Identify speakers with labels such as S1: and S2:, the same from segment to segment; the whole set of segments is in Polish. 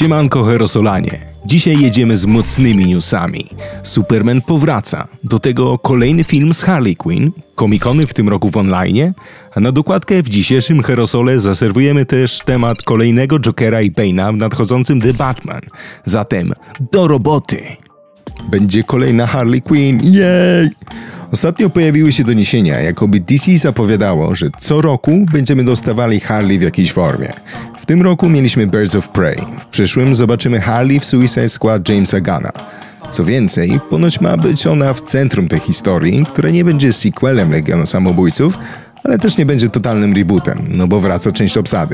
S1: Siemanko Herosolanie. Dzisiaj jedziemy z mocnymi newsami. Superman powraca. Do tego kolejny film z Harley Quinn, komikony w tym roku w online, a na dokładkę w dzisiejszym Herosole zaserwujemy też temat kolejnego Jokera i Bane'a w nadchodzącym The Batman. Zatem do roboty! Będzie kolejna Harley Quinn, jej! Ostatnio pojawiły się doniesienia, jakoby DC zapowiadało, że co roku będziemy dostawali Harley w jakiejś formie. W tym roku mieliśmy Birds of Prey, w przyszłym zobaczymy Harley w Suicide Squad Jamesa Gunna. Co więcej, ponoć ma być ona w centrum tej historii, która nie będzie sequelem Legionu Samobójców, ale też nie będzie totalnym rebootem, no bo wraca część obsady.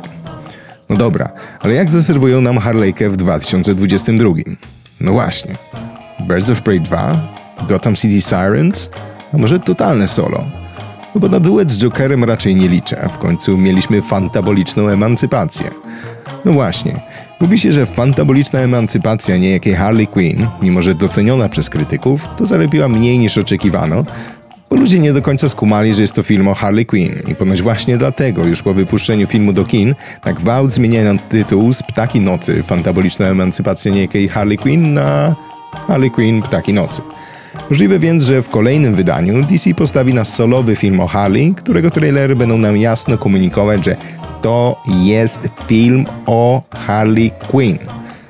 S1: No dobra, ale jak zaserwują nam Harley'kę w 2022? No właśnie. Birds of Prey 2? Gotham City Sirens? A może totalne solo? No bo na duet z Jokerem raczej nie liczę, w końcu mieliśmy fantaboliczną emancypację. No właśnie, mówi się, że fantaboliczna emancypacja niejakiej Harley Quinn, mimo że doceniona przez krytyków, to zarobiła mniej niż oczekiwano, bo ludzie nie do końca skumali, że jest to film o Harley Quinn i ponoć właśnie dlatego już po wypuszczeniu filmu do kin na gwałt zmieniają tytuł z Ptaki Nocy, fantaboliczna emancypacja niejakiej Harley Quinn na Harley Quinn Ptaki Nocy. Możliwe więc, że w kolejnym wydaniu DC postawi na solowy film o Harley, którego trailery będą nam jasno komunikować, że to jest film o Harley Quinn.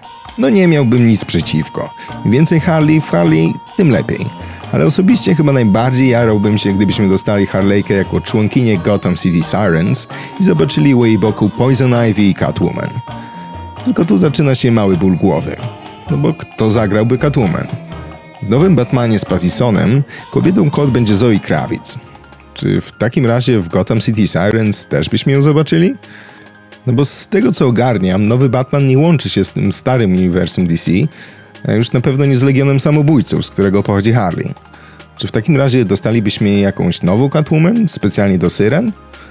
S1: No nie miałbym nic przeciwko. Im więcej Harley w Harley, tym lepiej. Ale osobiście chyba najbardziej jarałbym się, gdybyśmy dostali Harley'kę jako członkinię Gotham City Sirens i zobaczyli u jej boku Poison Ivy i Catwoman. Tylko tu zaczyna się mały ból głowy. No bo kto zagrałby Catwoman? W nowym Batmanie z Pattisonem kobietą Kot będzie Zoe Kravitz. Czy w takim razie w Gotham City Sirens też byśmy ją zobaczyli? No bo z tego co ogarniam, nowy Batman nie łączy się z tym starym uniwersum DC, a już na pewno nie z Legionem Samobójców, z którego pochodzi Harley. Czy w takim razie dostalibyśmy jakąś nową Catwoman, specjalnie do Syren?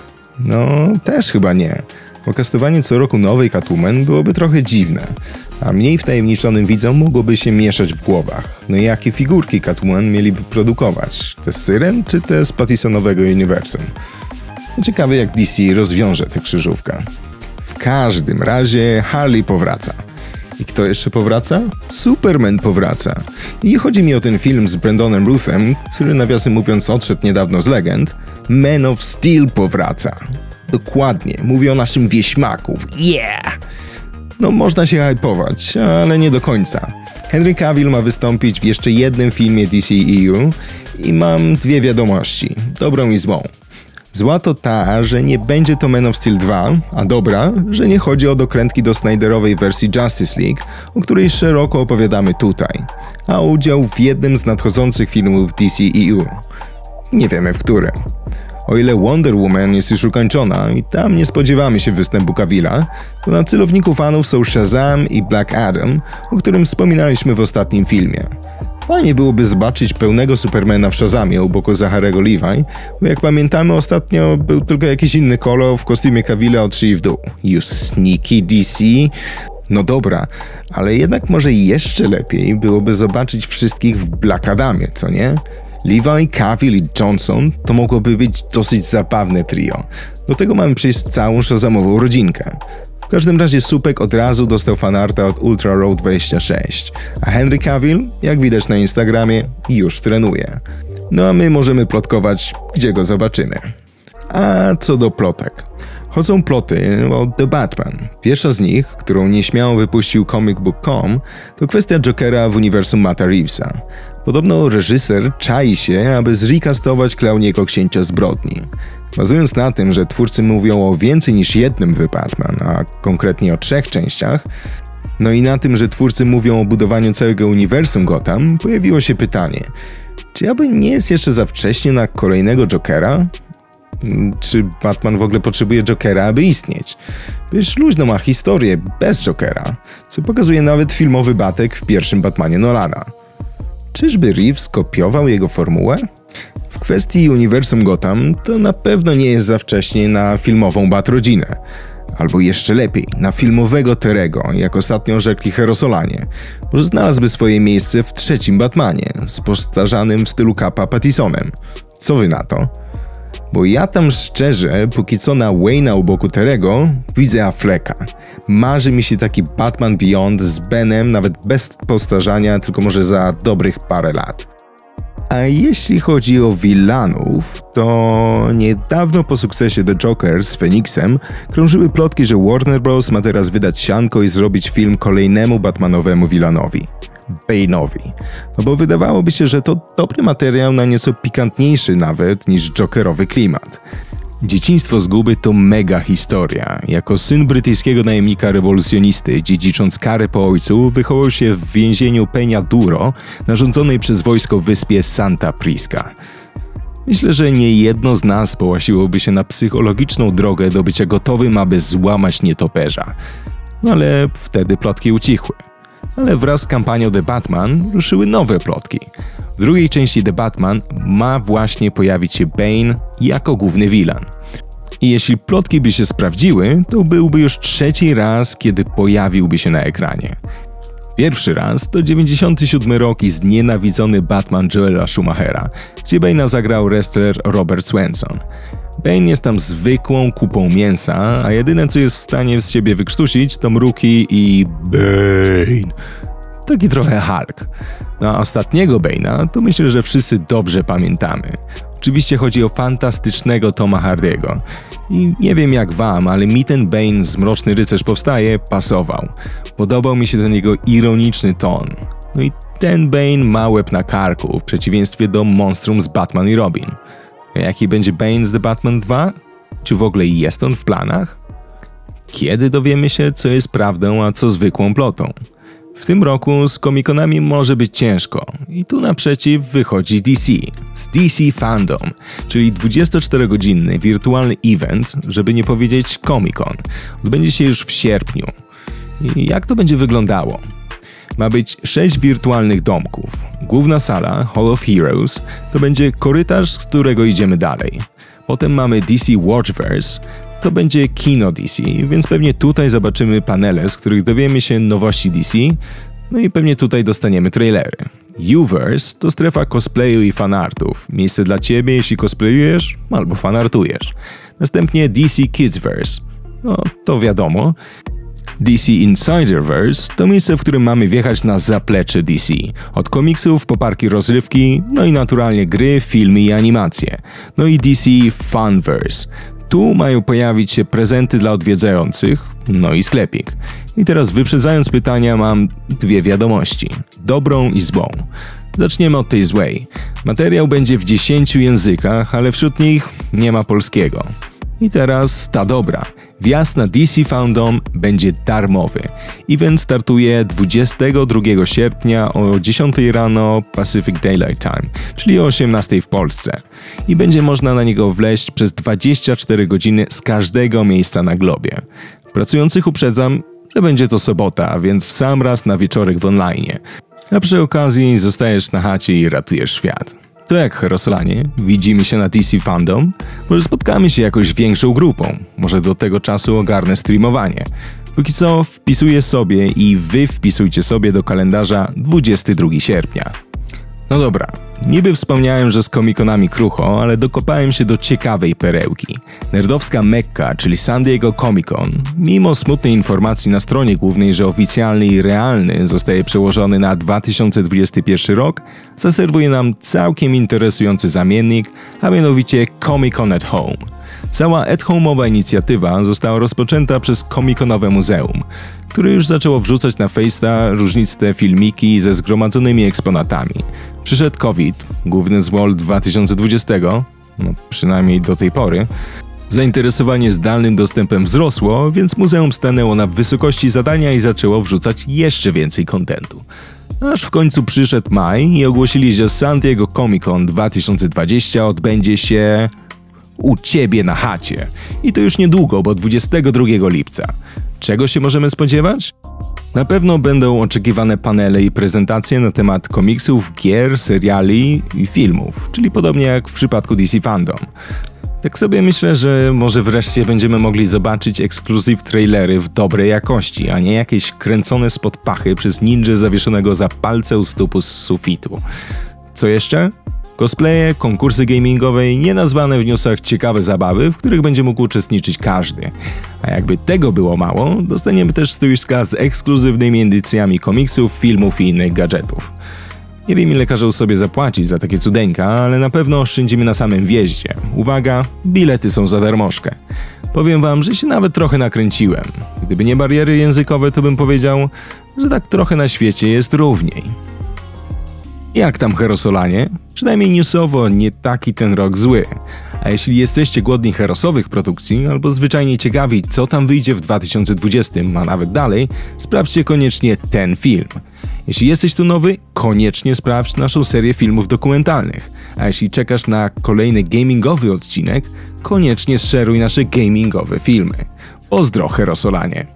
S1: No, też chyba nie. Bo kastowanie co roku nowej Catwoman byłoby trochę dziwne, a mniej wtajemniczonym widzom mogłoby się mieszać w głowach. No i jakie figurki Catwoman mieliby produkować? Te z Syren czy te z Pattisonowego uniwersum? Ciekawe jak DC rozwiąże tę krzyżówkę. W każdym razie Harley powraca. I kto jeszcze powraca? Superman powraca. I nie chodzi mi o ten film z Brandonem Ruthem, który nawiasem mówiąc odszedł niedawno z legend. Man of Steel powraca. Dokładnie, mówię o naszym wieśmaku. Yeah! No można się hypować, ale nie do końca. Henry Cavill ma wystąpić w jeszcze jednym filmie DCEU i mam dwie wiadomości, dobrą i złą. Zła to ta, że nie będzie to Man of Steel 2, a dobra, że nie chodzi o dokrętki do Snyderowej wersji Justice League, o której szeroko opowiadamy tutaj, a o udział w jednym z nadchodzących filmów DCEU. Nie wiemy w którym. O ile Wonder Woman jest już ukończona i tam nie spodziewamy się występu Cavilla, to na celowniku fanów są Shazam i Black Adam, o którym wspominaliśmy w ostatnim filmie. Fajnie byłoby zobaczyć pełnego Supermana w Shazamie u boku Zacharego Levi, bo jak pamiętamy ostatnio był tylko jakiś inny kolor w kostiumie Cavilla od szyi w dół. You sneaky DC? No dobra, ale jednak może jeszcze lepiej byłoby zobaczyć wszystkich w Black Adamie, co nie? Levi, Cavill i Johnson to mogłoby być dosyć zabawne trio. Do tego mamy przecież całą Shazamową rodzinkę. W każdym razie Supek od razu dostał fanarta od Ultra Road 26, a Henry Cavill, jak widać na Instagramie, już trenuje. No a my możemy plotkować, gdzie go zobaczymy. A co do plotek. Chodzą ploty o The Batman. Pierwsza z nich, którą nieśmiało wypuścił comicbook.com, to kwestia Jokera w uniwersum Matta Reevesa. Podobno reżyser czai się, aby zrecastować Clowniego Księcia Zbrodni. Bazując na tym, że twórcy mówią o więcej niż jednym The Batman, a konkretnie o 3 częściach, no i na tym, że twórcy mówią o budowaniu całego uniwersum Gotham, pojawiło się pytanie, czy aby nie jest jeszcze za wcześnie na kolejnego Jokera? Czy Batman w ogóle potrzebuje Jokera, aby istnieć? Przecież luźno ma historię bez Jokera, co pokazuje nawet filmowy Batek w pierwszym Batmanie Nolana. Czyżby Reeves kopiował jego formułę? W kwestii uniwersum Gotham to na pewno nie jest za wcześnie na filmową Bat-rodzinę. Albo jeszcze lepiej, na filmowego Terego, jak ostatnio rzekli Herosolanie, bo znalazłby swoje miejsce w trzecim Batmanie, z postarzanym w stylu Capa Pattisonem. Co wy na to? Bo ja tam szczerze, póki co na Wayne'a u boku Terego, widzę Afflecka. Marzy mi się taki Batman Beyond z Benem, nawet bez postarzania, tylko może za dobrych parę lat. A jeśli chodzi o villanów, to niedawno po sukcesie The Joker z Phoenixem krążyły plotki, że Warner Bros. Ma teraz wydać sianko i zrobić film kolejnemu Batmanowemu villanowi. Bane'owi. No bo wydawałoby się, że to dobry materiał na nieco pikantniejszy nawet niż Jokerowy klimat. Dzieciństwo zguby to mega historia. Jako syn brytyjskiego najemnika rewolucjonisty, dziedzicząc karę po ojcu, wychował się w więzieniu Peña Duro, narządzonej przez wojsko w wyspie Santa Prisca. Myślę, że niejedno z nas połasiłoby się na psychologiczną drogę do bycia gotowym, aby złamać nietoperza. No ale wtedy plotki ucichły. Ale wraz z kampanią The Batman ruszyły nowe plotki. W drugiej części The Batman ma właśnie pojawić się Bane jako główny villain. I jeśli plotki by się sprawdziły, to byłby już trzeci raz, kiedy pojawiłby się na ekranie. Pierwszy raz to 97 rok i znienawidzony Batman Joela Schumachera, gdzie Bane'a zagrał wrestler Robert Swenson. Bane jest tam zwykłą kupą mięsa, a jedyne co jest w stanie z siebie wykrztusić to mruki i Bane. Taki trochę Hulk. No a ostatniego Bane'a to myślę, że wszyscy dobrze pamiętamy. Oczywiście chodzi o fantastycznego Toma Hardy'ego. I nie wiem jak wam, ale mi ten Bane z Mroczny Rycerz Powstaje pasował. Podobał mi się ten jego ironiczny ton. No i ten Bane ma łeb na karku, w przeciwieństwie do monstrum z Batman i Robin. Jaki będzie Bane z The Batman 2? Czy w ogóle jest on w planach? Kiedy dowiemy się, co jest prawdą, a co zwykłą plotą? W tym roku z komikonami może być ciężko i tu naprzeciw wychodzi DC z DC Fandom, czyli 24-godzinny wirtualny event, żeby nie powiedzieć Comic-Con. Odbędzie się już w sierpniu. I jak to będzie wyglądało? Ma być 6 wirtualnych domków. Główna sala, Hall of Heroes, to będzie korytarz, z którego idziemy dalej. Potem mamy DC Watchverse, to będzie kino DC, więc pewnie tutaj zobaczymy panele, z których dowiemy się nowości DC, no i pewnie tutaj dostaniemy trailery. Uverse to strefa cosplayu i fanartów, miejsce dla ciebie, jeśli cosplayujesz albo fanartujesz. Następnie DC Kidsverse, no to wiadomo. DC Insiderverse to miejsce, w którym mamy wjechać na zaplecze DC. Od komiksów po parki rozrywki, no i naturalnie gry, filmy i animacje. No i DC Funverse. Tu mają pojawić się prezenty dla odwiedzających, no i sklepik. I teraz wyprzedzając pytania mam dwie wiadomości. Dobrą i złą. Zaczniemy od tej złej. Materiał będzie w 10 językach, ale wśród nich nie ma polskiego. I teraz ta dobra. Wjazd na DC Fandom będzie darmowy. Event startuje 22 sierpnia o 10 rano Pacific Daylight Time, czyli o 18 w Polsce. I będzie można na niego wleźć przez 24 godziny z każdego miejsca na globie. Pracujących uprzedzam, że będzie to sobota, więc w sam raz na wieczorek w online. A przy okazji zostajesz na chacie i ratujesz świat. To jak, Rosolanie, widzimy się na DC Fandom? Może spotkamy się jakoś większą grupą? Może do tego czasu ogarnę streamowanie? Póki co wpisuję sobie i wy wpisujcie sobie do kalendarza 22 sierpnia. No dobra, niby wspomniałem, że z komikonami krucho, ale dokopałem się do ciekawej perełki. Nerdowska Mekka, czyli San Diego Comic Con, mimo smutnej informacji na stronie głównej, że oficjalny i realny zostaje przełożony na 2021 rok, zaserwuje nam całkiem interesujący zamiennik, a mianowicie Comic Con at Home. Cała at-home'owa inicjatywa została rozpoczęta przez Comic-Conowe Muzeum, które już zaczęło wrzucać na Face'a różniste filmiki ze zgromadzonymi eksponatami. Przyszedł COVID, główny zło 2020, no przynajmniej do tej pory. Zainteresowanie zdalnym dostępem wzrosło, więc muzeum stanęło na wysokości zadania i zaczęło wrzucać jeszcze więcej kontentu. Aż w końcu przyszedł maj i ogłosili, że San Diego Comic Con 2020 odbędzie się u ciebie na chacie. I to już niedługo, bo 22 lipca. Czego się możemy spodziewać? Na pewno będą oczekiwane panele i prezentacje na temat komiksów, gier, seriali i filmów, czyli podobnie jak w przypadku DC Fandom. Tak sobie myślę, że może wreszcie będziemy mogli zobaczyć ekskluzyw trailery w dobrej jakości, a nie jakieś kręcone spod pachy przez ninja zawieszonego za palce u stóp z sufitu. Co jeszcze? Cosplaye, konkursy gamingowe i nienazwane w newsach ciekawe zabawy, w których będzie mógł uczestniczyć każdy. A jakby tego było mało, dostaniemy też stoiska z ekskluzywnymi edycjami komiksów, filmów i innych gadżetów. Nie wiem, ile każą sobie zapłacić za takie cudeńka, ale na pewno oszczędzimy na samym wjeździe. Uwaga, bilety są za darmożkę. Powiem wam, że się nawet trochę nakręciłem. Gdyby nie bariery językowe, to bym powiedział, że tak trochę na świecie jest równiej. Jak tam Herosolanie? Przynajmniej newsowo nie taki ten rok zły. A jeśli jesteście głodni herosowych produkcji albo zwyczajnie ciekawi, co tam wyjdzie w 2020, a nawet dalej, sprawdźcie koniecznie ten film. Jeśli jesteś tu nowy, koniecznie sprawdź naszą serię filmów dokumentalnych. A jeśli czekasz na kolejny gamingowy odcinek, koniecznie szeruj nasze gamingowe filmy. Pozdro, Herosolanie!